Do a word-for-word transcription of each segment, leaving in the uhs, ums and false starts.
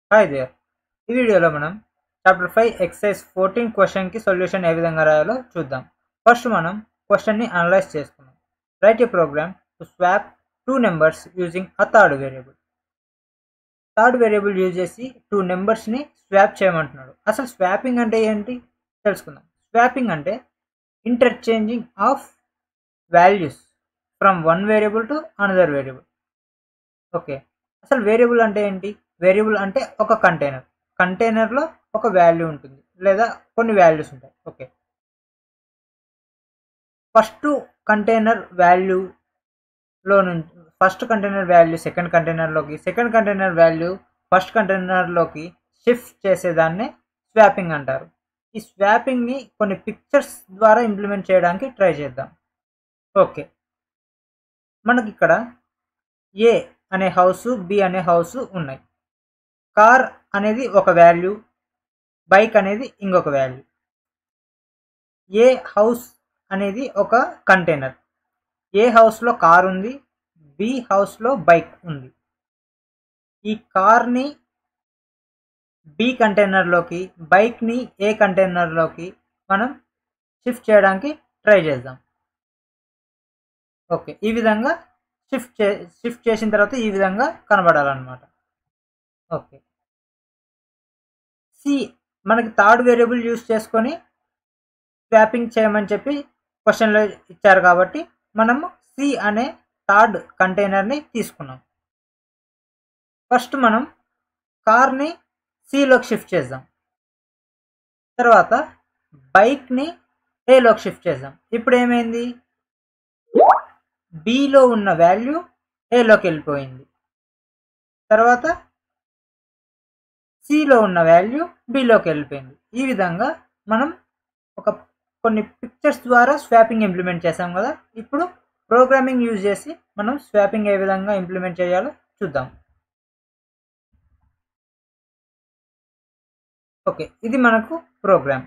Hi there. ఈ వీడియోలో మనం చాప్టర్ ఫైవ్ ఎక్సర్సైజ్ ఫోర్టీన్ క్వశ్చన్కి సొల్యూషన్ ఏ విధంగా రాయాలో చూద్దాం. ఫస్ట్ మనం క్వశ్చన్ని అనలైజ్ చేసుకుందాం. Write a program to swap two numbers using a third variable. Third variable use చేసి టూ నెంబర్స్ని స్వాప్ చేయమంటున్నాడు. అసలు స్వాపింగ్ అంటే ఏంటి తెలుసుకుందాం. స్వాపింగ్ అంటే interchanging of values from one variable to another variable. Okay, అసలు వేరియబుల్ అంటే ఏంటి? వేరియబుల్ అంటే ఒక కంటైనర్. కంటైనర్లో ఒక వాల్యూ ఉంటుంది లేదా కొన్ని వాల్యూస్ ఉంటాయి. ఓకే, ఫస్ట్ కంటైనర్ వాల్యూలో నుంచి ఫస్ట్ కంటైనర్ వాల్యూ సెకండ్ కంటైనర్లోకి, సెకండ్ కంటైనర్ వాల్యూ ఫస్ట్ కంటైనర్లోకి షిఫ్ట్ చేసేదాన్నే స్వాపింగ్ అంటారు. ఈ స్వాపింగ్ని కొన్ని పిక్చర్స్ ద్వారా ఇంప్లిమెంట్ చేయడానికి ట్రై చేద్దాం. ఓకే, మనకి ఇక్కడ ఏ అనే హౌస్, బి అనే హౌస్ ఉన్నాయి. కార్ అనేది ఒక వాల్యూ, బైక్ అనేది ఇంకొక వాల్యూ. ఏ హౌస్ అనేది ఒక కంటైనర్. ఏ హౌస్లో కార్ ఉంది, బి హౌస్లో బైక్ ఉంది. ఈ కార్ని బి కంటైనర్లోకి, బైక్ని ఏ కంటైనర్లోకి మనం షిఫ్ట్ చేయడానికి ట్రై చేద్దాం. ఓకే, ఈ విధంగా షిఫ్ట్ చే షిఫ్ట్ చేసిన తర్వాత ఈ విధంగా కనబడాలన్నమాట. ఓకే, సి మనకి థర్డ్ వేరియబుల్ యూస్ చేసుకొని స్వాపింగ్ చేయమని చెప్పి క్వశ్చన్లో ఇచ్చారు కాబట్టి మనము సి అనే థర్డ్ కంటైనర్ని తీసుకున్నాం. ఫస్ట్ మనం కార్ని సిలోకి షిఫ్ట్ చేద్దాం. తర్వాత బైక్ని ఏలోకి షిఫ్ట్ చేద్దాం. ఇప్పుడు ఏమైంది? బిలో ఉన్న వాల్యూ ఏలోకి వెళ్ళిపోయింది. తర్వాత సిలో ఉన్న వాల్యూ బిలోకి వెళ్ళిపోయింది. ఈ విధంగా మనం ఒక కొన్ని పిక్చర్స్ ద్వారా స్వాపింగ్ ఇంప్లిమెంట్ చేసాం కదా. ఇప్పుడు ప్రోగ్రామింగ్ యూజ్ చేసి మనం స్వాపింగ్ ఏ విధంగా ఇంప్లిమెంట్ చేయాలో చూద్దాం. ఓకే, ఇది మనకు ప్రోగ్రామ్.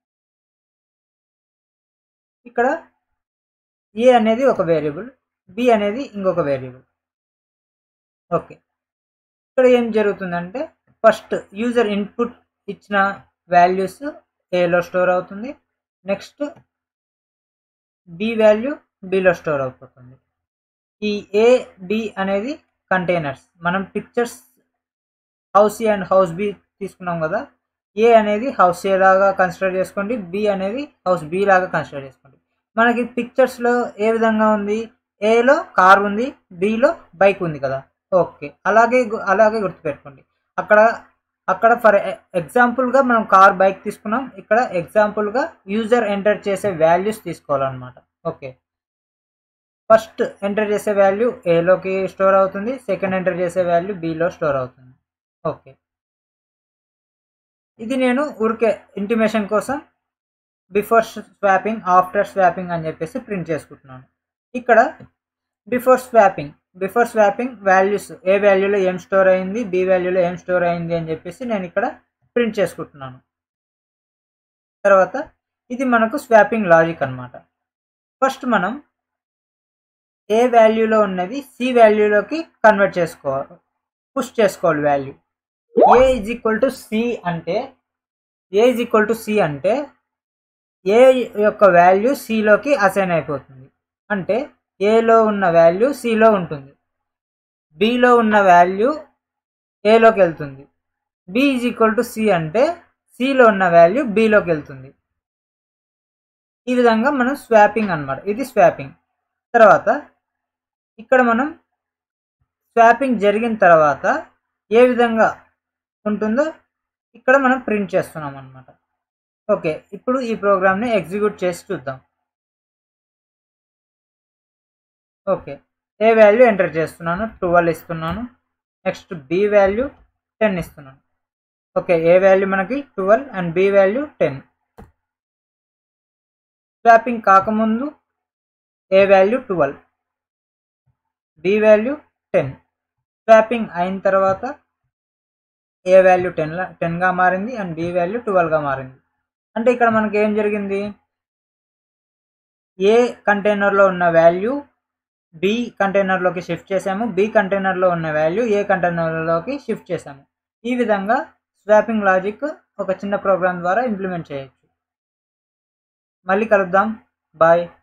ఇక్కడ ఏ అనేది ఒక వేరియబుల్, బి అనేది ఇంకొక వేరియబుల్. ఓకే, ఇక్కడ ఏం జరుగుతుందంటే ఫస్ట్ యూజర్ ఇన్పుట్ ఇచ్చిన వాల్యూస్ ఏలో స్టోర్ అవుతుంది. నెక్స్ట్ బి వాల్యూ బిలో స్టోర్ అయిపోతుంది. ఈ ఏ బి అనేది కంటైనర్స్. మనం pictures house A and house B తీసుకున్నాం కదా. ఏ అనేది హౌస్ ఏ లాగా కన్సిడర్ చేసుకోండి, బి అనేది హౌస్ బి లాగా కన్సిడర్ చేసుకోండి. మనకి పిక్చర్స్లో ఏ విధంగా ఉంది? ఏలో కార్ ఉంది, బిలో బైక్ ఉంది కదా. ఓకే, అలాగే అలాగే గుర్తుపెట్టుకోండి. అక్కడ అక్కడ ఫర్ ఎగ్జాంపుల్గా మనం కార్, బైక్ తీసుకున్నాం. ఇక్కడ ఎగ్జాంపుల్గా యూజర్ ఎంటర్ చేసే వాల్యూస్ తీసుకోవాలన్నమాట. ఓకే, ఫస్ట్ ఎంటర్ చేసే వాల్యూ ఏలోకి స్టోర్ అవుతుంది, సెకండ్ ఎంటర్ చేసే వాల్యూ బిలో స్టోర్ అవుతుంది. ఓకే, ఇది నేను ఊరికే ఇంటిమేషన్ కోసం బిఫోర్ స్వాపింగ్, ఆఫ్టర్ స్వాపింగ్ అని చెప్పేసి ప్రింట్ చేసుకుంటున్నాను. ఇక్కడ before swapping before swapping values A వాల్యూలో ఏం స్టోర్ అయింది, బి వాల్యూలో ఏం స్టోర్ అయింది అని చెప్పేసి నేను ఇక్కడ ప్రింట్ చేసుకుంటున్నాను. తర్వాత ఇది మనకు స్వాపింగ్ లాజిక్ అన్నమాట. ఫస్ట్ మనం ఏ వాల్యూలో ఉన్నది సి వాల్యూలోకి కన్వర్ట్ చేసుకోవాలి, పుష్ చేసుకోవాలి value. A is equal to C అంటే A is equal to C అంటే ఏ యొక్క వాల్యూ సిలోకి అసైన్ అయిపోతుంది. అంటే ఏలో ఉన్న వాల్యూ సిలో ఉంటుంది, బిలో ఉన్న వాల్యూ ఏలోకి వెళ్తుంది. B is equal to C అంటే సిలో ఉన్న వాల్యూ బిలోకి వెళ్తుంది. ఈ విధంగా మనం స్వాపింగ్ అన్నమాట. ఇది స్వాపింగ్. తర్వాత ఇక్కడ మనం స్వాపింగ్ జరిగిన తర్వాత ఏ విధంగా ఉంటుందో ఇక్కడ మనం ప్రింట్ చేస్తున్నాం అన్నమాట. ఓకే, ఇప్పుడు ఈ ప్రోగ్రామ్ని ఎగ్జిక్యూట్ చేసి చూద్దాం. ఓకే, ఏ వాల్యూ ఎంటర్ చేస్తున్నాను, ట్వెల్వ్ ఇస్తున్నాను. నెక్స్ట్ బి వాల్యూ టెన్ ఇస్తున్నాను. ఓకే, ఏ వాల్యూ మనకి twelve and B value ten. Swapping కాకముందు A value twelve, B value ten. Swapping అయిన తర్వాత ఏ వాల్యూ టెన్ టెన్గా మారింది అండ్ బి వాల్యూ ట్వెల్వ్గా మారింది. అంటే ఇక్కడ మనకి ఏం జరిగింది? ఏ కంటైనర్లో ఉన్న వాల్యూ బి కంటైనర్లోకి షిఫ్ట్ చేసాము, బి కంటైనర్లో ఉన్న వాల్యూ ఏ కంటైనర్లోకి షిఫ్ట్ చేసాము. ఈ విధంగా స్వాపింగ్ లాజిక్ ఒక చిన్న ప్రోగ్రామ్ ద్వారా ఇంప్లిమెంట్ చేయొచ్చు. మళ్ళీ కలుద్దాం. బాయ్.